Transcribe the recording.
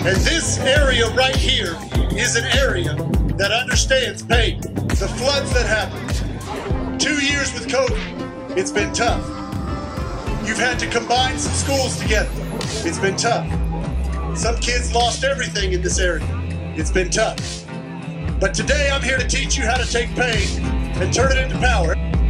And this area right here is an area that understands pain. The floods that happened, 2 years with COVID, it's been tough. You've had to combine some schools together. It's been tough. Some kids lost everything in this area. It's been tough. But today I'm here to teach you how to take pain and turn it into power.